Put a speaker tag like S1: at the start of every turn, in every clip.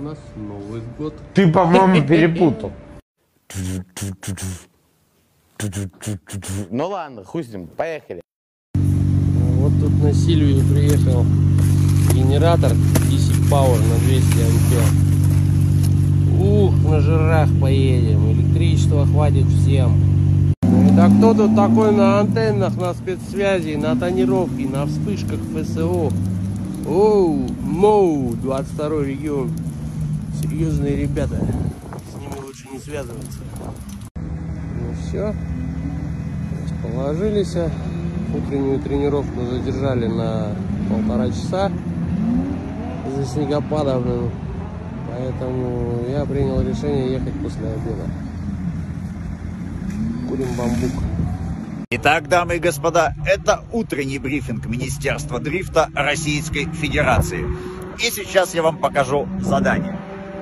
S1: нас Новый год.
S2: Ты, по-моему, перепутал. Ну ладно, хуй с ним, поехали.
S1: Вот тут на Сильвию приехал генератор DC Power на 200 ампер. Ух, на жирах поедем, электричества хватит всем. Да кто тут такой на антеннах, на спецсвязи, на тонировке, на вспышках ФСО? Оу, МОУ, 22-й регион. Серьезные ребята, с ними лучше не связываться. Ну все, расположились. Утреннюю тренировку задержали на 1,5 часа из-за снегопада, поэтому я принял решение ехать после обеда. Курим бамбук.
S3: Итак, дамы и господа, это утренний брифинг Министерства дрифта Российской Федерации. И сейчас я вам покажу задание.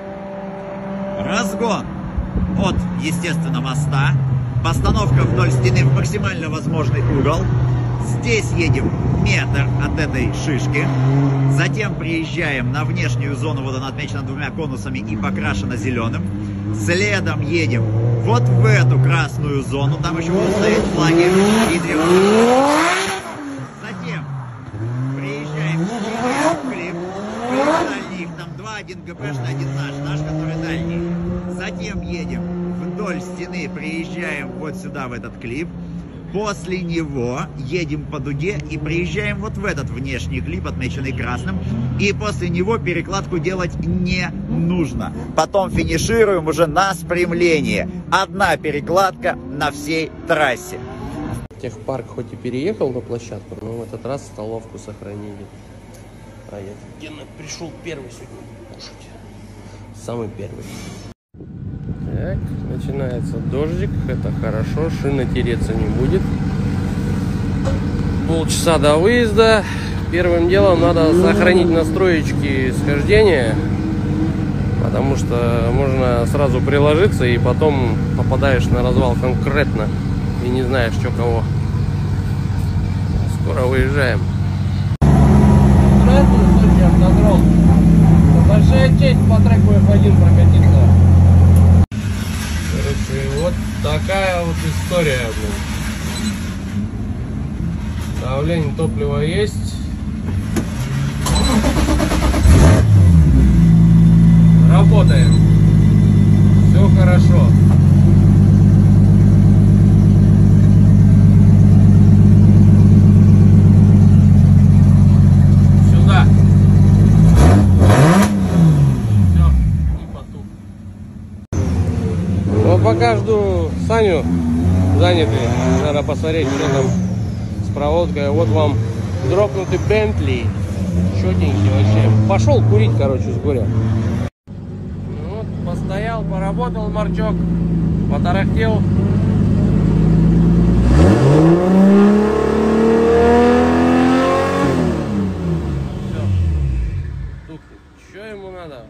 S3: Разгон от, естественно, моста. Постановка вдоль стены в максимально возможный угол. Здесь едем метр от этой шишки. Затем приезжаем на внешнюю зону, вот она отмечена 2 конусами и покрашена зеленым. Следом едем вот в эту красную зону, там еще будут стоять флаги и древки. Затем приезжаем в клип, дальний, там 2, один ГПшный, один наш который дальний. Затем едем вдоль стены, приезжаем вот сюда в этот клип. После него едем по дуге и приезжаем вот в этот внешний клип, отмеченный красным. И после него перекладку делать не нужно. Потом финишируем уже на спрямлении. Одна перекладка на всей трассе.
S1: Техпарк хоть и переехал на площадку, но в этот раз столовку сохранили. А я Гена пришел первый сегодня кушать. Самый первый. Так, начинается дождик, это хорошо, шина тереться не будет. Полчаса до выезда. Первым делом надо сохранить настроечки схождения, потому что можно сразу приложиться и потом попадаешь на развал конкретно и не знаешь, что кого. Скоро выезжаем. Большая честь по треку F1 прокатиться. Короче, вот такая вот история. Давление топлива есть. Работаем. Все хорошо. Сюда. Все, и потух. Вот пока жду Саню, занятый. Надо посмотреть, что там с проводкой. Вот вам дропнутый Бентли. Четенький вообще. Пошел курить, короче, с горя. Вот, постоял, поработал Марчок. Потарахтел. Все. Тухнет. Что ему надо?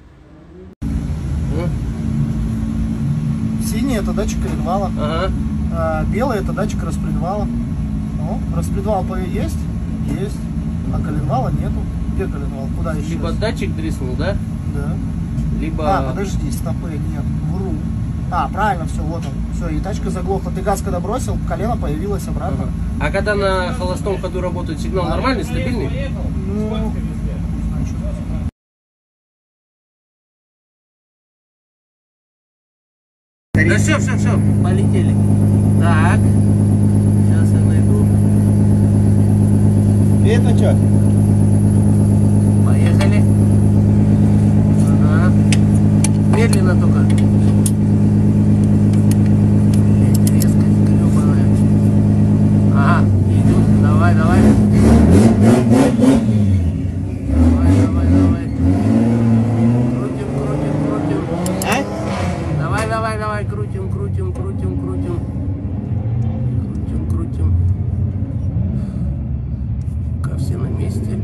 S4: Синий — это датчик коленвала,
S1: Ага.
S4: а белый — это датчик распредвала. Ну, распредвал есть, а коленвала нету. Где коленвал? Куда еще?
S1: Либо датчик дриснул, да?
S4: Да.
S1: Либо...
S4: А, подожди, стопы, нет, вру. А, правильно, все, вот он. Все, и тачка заглохла. Ты газ когда бросил, колено появилось обратно.
S1: А когда на холостом ходу работает сигнал, нормальный, стабильный?
S4: Ну,
S1: Да все, полетели. Так, сейчас я найду.
S4: это что?
S1: Поехали. Ага. Медленно только. Блять, резко, гребаная. Ага, идут, давай. Давай. Крутим. Давай, крутим. Ка все на месте.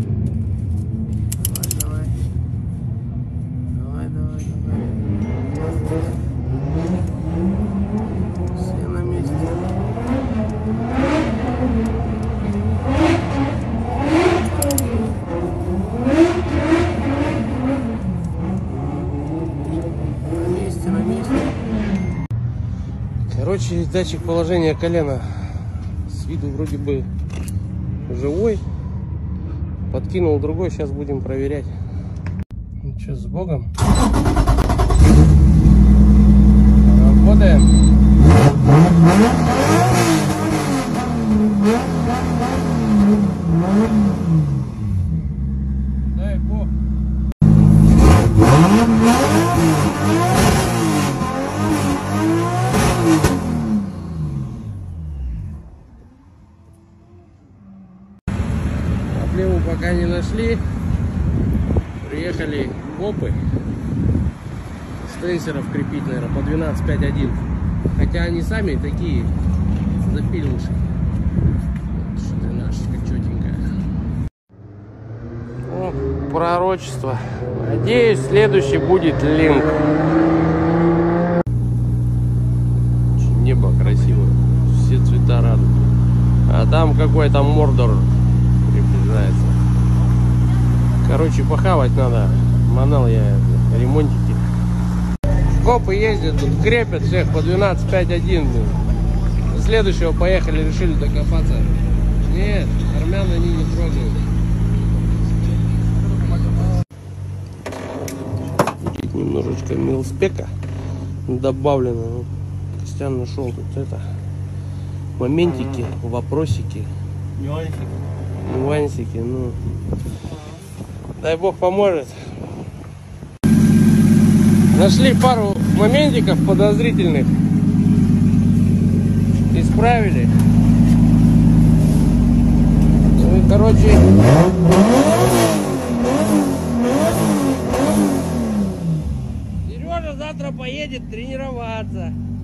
S1: Короче, датчик положения колена с виду вроде бы живой. Подкинул другой, сейчас будем проверять. Ну что, с Богом. Работаем. Дай Бог. Проблему пока не нашли. Приехали копы. Стенсеров крепить, наверное, по 12.5.1. Хотя они сами такие запилушки. Что-то нашечка четенькая. О, пророчество. Надеюсь, следующий будет линк. Небо красивое. Все цвета радуги. А там какой-то Мордор приближается. Короче, похавать надо. Манал я ремонтики. Копы ездят, тут крепят всех по 12.5.1. Следующего поехали, решили докопаться. Нет, армян они не трогают. Чуть немножечко милспека добавлено. Ну, Костян нашел тут это моментики, вопросики, нюансики. Ну, дай Бог поможет. Нашли пару моментиков подозрительных. Исправили. Ну и, короче, Сережа завтра поедет тренироваться.